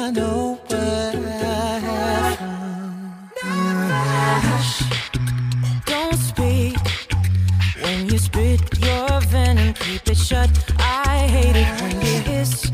nowhere from. Hush, don't speak. When you spit your venom, keep it shut. I hate it when you hiss